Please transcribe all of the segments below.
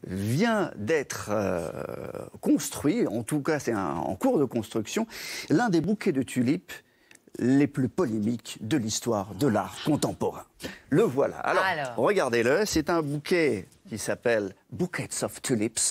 vient d'être construit, en tout cas c'est en cours de construction, l'un des bouquets de tulipes les plus polémiques de l'histoire de l'art contemporain. Le voilà. Alors. Regardez-le, c'est un bouquet qui s'appelle Bouquets of Tulips.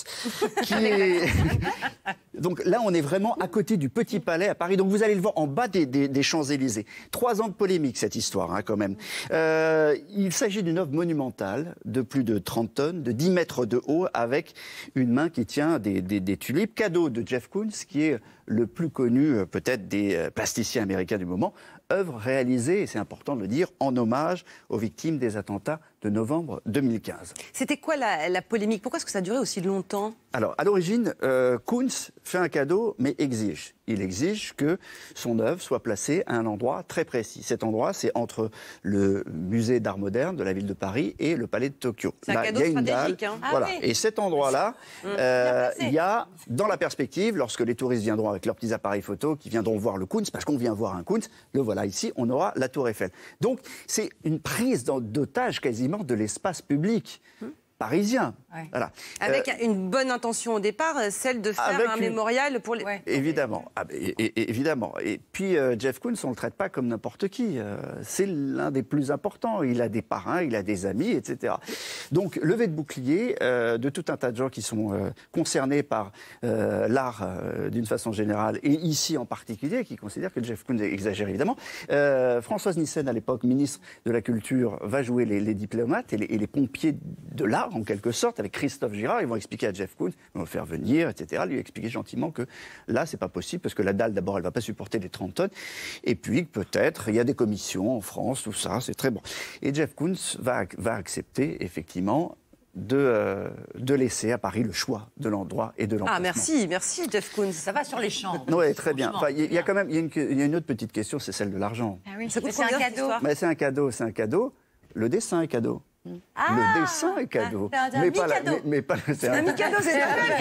Donc là, on est vraiment à côté du Petit Palais à Paris. Donc vous allez le voir en bas des Champs-Élysées. 3 ans de polémique, cette histoire, hein, quand même. Il s'agit d'une œuvre monumentale de plus de 30 tonnes, de 10 mètres de haut, avec une main qui tient des tulipes. Cadeau de Jeff Koons, qui est le plus connu, peut-être, des plasticiens américains du moment. Œuvre réalisée, et c'est important de le dire, en hommage aux victimes des attentats de novembre 2015. C'était quoi la polémique? Pourquoi est-ce que ça a duré aussi longtemps? Alors, à l'origine, Koons fait un cadeau, mais exige. Il exige que son œuvre soit placée à un endroit très précis. Cet endroit, c'est entre le musée d'art moderne de la ville de Paris et le palais de Tokyo. C'est un cadeau stratégique. Hein. Voilà. Et cet endroit-là, il y a, dans la perspective, lorsque les touristes viendront avec leurs petits appareils photo, qui viendront voir le Koons, parce qu'on vient voir un Koons, le voilà ici, on aura la Tour Eiffel. Donc, c'est une prise d'otage quasiment de l'espace public parisien. Ouais. Voilà. Avec une bonne intention au départ, celle de faire un mémorial pour les... Ouais. Évidemment. Évidemment. Et puis, Jeff Koons, on ne le traite pas comme n'importe qui. C'est l'un des plus importants. Il a des parrains, il a des amis, etc. Donc, levée de bouclier de tout un tas de gens qui sont concernés par l'art d'une façon générale, et ici en particulier, qui considèrent que Jeff Koons exagère, évidemment. Françoise Nyssen, à l'époque, ministre de la Culture, va jouer les diplomates et les pompiers de l'art, en quelque sorte, avec Christophe Girard. Ils vont expliquer à Jeff Koons, ils vont le faire venir, etc., lui expliquer gentiment que là, c'est pas possible, parce que la dalle, d'abord, elle va pas supporter les 30 tonnes, et puis, peut-être, il y a des commissions en France, tout ça, c'est très bon. Et Jeff Koons va accepter, effectivement, de laisser à Paris le choix de l'endroit et de l'emplacement. Ah, merci Jeff Koons. Ça va sur les champs. Oui, très bien. Enfin, il y a quand même il y a une autre petite question, c'est celle de l'argent. Ah oui. Ça coûte C'est un combien, cadeau. Mais c'est un cadeau. Le dessin est cadeau. Le dessin est cadeau. Mais pas c'est Un mi-cadeau, c'est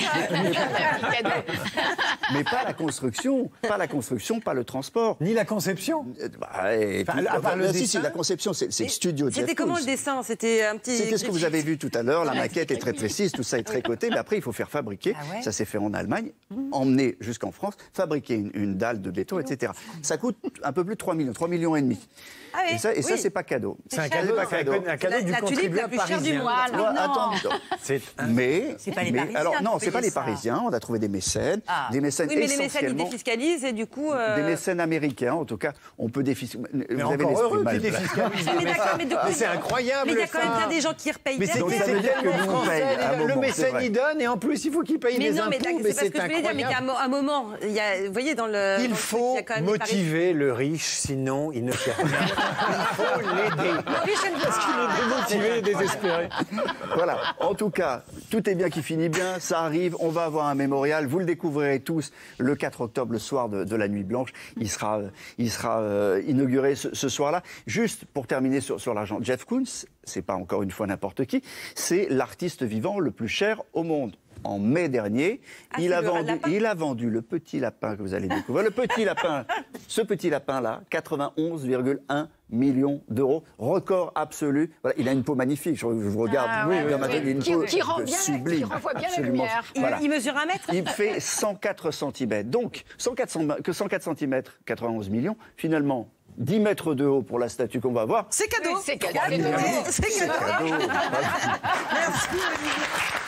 mais pas la construction, pas le transport. Ni la conception. Si, la conception, c'est le studio de Jeff Koons. C'était comment le dessin? C'était un petit... C'était ce que vous avez vu tout à l'heure. La maquette est très précise, tout ça est très coté, mais après, il faut faire fabriquer. Ah ouais. Ça s'est fait en Allemagne, emmener jusqu'en France, fabriquer une dalle de béton, etc. Ça coûte un peu plus de 3 millions et demi. Ah oui, Et ça, c'est pas cadeau. C'est un cadeau, un cadeau du la tulipe la contribuable plus chère du parisien. monde. Attends. C'est pas les Parisiens alors non, qui c'est pas payaient les Parisiens. On a trouvé des mécènes, Ah. des mécènes Oui, mais les mécènes, ils essentiellement défiscalisent et du coup... des mécènes américains. En tout cas, on peut défiscaliser. Mais Vous avez encore l'esprit heureux mal qu'ils placé. défiscalisent. Mais d'accord, mais de quoi- Mais c'est incroyable. Mais il y a quand même ça. bien des gens qui repayent. Mais Donc, c'est ça veut dire que tellement nous, on paye français. à un Le moment, mécène, c'est vrai. il donne et en plus, il faut qu'il paye Mais des non, mais impôts. c'est pas ce que je voulais dire, mais qu'à un moment, il y a, vous voyez, dans le... Il dans le truc, faut y a quand même des motiver le riche, sinon il ne fait rien. Il faut l'aider. Parce qu'il est démotivé et désespéré. Voilà. En tout cas, tout est bien qui finit bien. Ça arrive. On va avoir un mémorial. Vous le découvrirez tous le 4 octobre, le soir de la Nuit Blanche. Il sera inauguré ce soir-là. Juste pour terminer sur l'argent, Jeff Koons, c'est pas encore une fois n'importe qui, c'est l'artiste vivant le plus cher au monde. En mai dernier, il a vendu le petit lapin que vous allez découvrir. Le petit lapin, ce petit lapin-là, 91,1 millions d'euros. Record absolu. Voilà, il a une peau magnifique. Je vous regarde. Il a une peau qui renvoie sublime. bien la Absolument. lumière. Voilà. Il mesure 1 mètre. Il fait 104 cm. Donc, 104 cm, 91 millions. Finalement, 10 mètres de haut pour la statue qu'on va voir. C'est cadeau. C'est cadeau. C'est cadeau. Cadeau. Voilà. Merci.